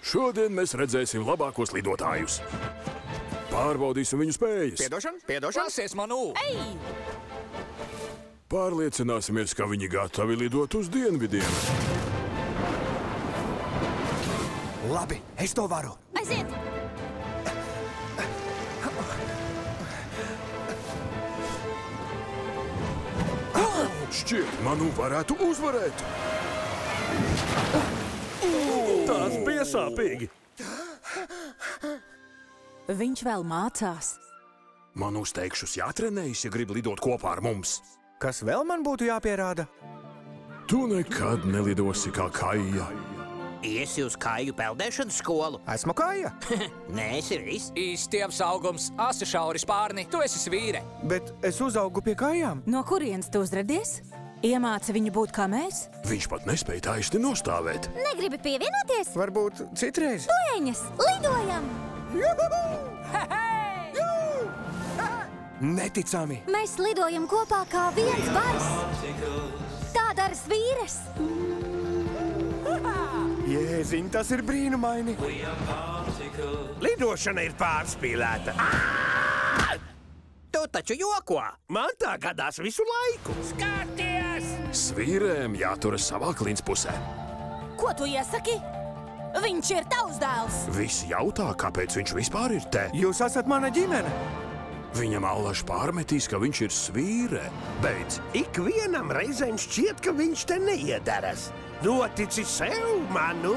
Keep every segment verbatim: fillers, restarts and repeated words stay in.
Šodien mēs redzēsim labākos lidotājus. Pārbaudīsim viņu spējas. Piedošana, piedošana. Lasies manū! Ei! Pārliecināsimies, ka viņi gatavi lidot uz dienvidiem. Labi, es to varu. Aiziet! Šķiet, Manu varētu uzvarēt. Tas bija sāpīgi. Viņš vēl mācās. Man uzteikšus jātrenējas, ja grib lidot kopā ar mums. Kas vēl man būtu jāpierāda? Tu nekad nelidosi kā Kaija. Iesi uz kāju peldēšanas skolu? Esmu kāja. Nē, esi viss. Īstievs augums, asi šauri spārni, tu esi svīre. Bet es uzaugu pie kājām. No kurienes tu uzradies? Iemāci viņu būt kā mēs? Viņš pat nespēja taisni nostāvēt. Negribi pievienoties? Varbūt citreiz. Dueņas, lidojam! Neticami. Mēs lidojam kopā kā viens bars. Tā dara svīres. Jēziņ, tas ir brīnumaini. Lidošana ir pārspīlēta. Tu taču joko! Man tā gadās visu laiku. Skaties! Svīrēm jāturas savā klinspusē. Ko tu iesaki? Viņš ir tavs dēls! Visi jautā, kāpēc viņš vispār ir te. Jūs esat mana ģimene. Viņam allaž pārmetīs, ka viņš ir svīre. Beidz. Ikvienam reizēm šķiet, ka viņš te neiedaras. Notici sev, Manu!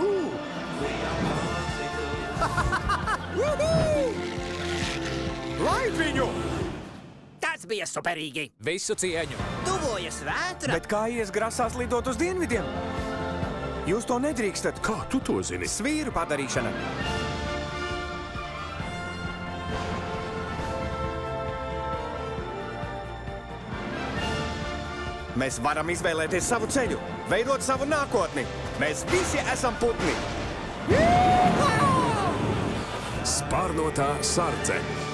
Laid viņu! Tas bija superīgi! Visu cieņu! Tuvojas vētra! Bet kā ies grasās lidot uz dienvidiem? Jūs to nedrīkstat. Kā tu to zini? Svīru padarīšana. Mēs varam izvēlēties savu ceļu, veidot savu nākotni. Mēs visi esam putni. Spārnotā sardze.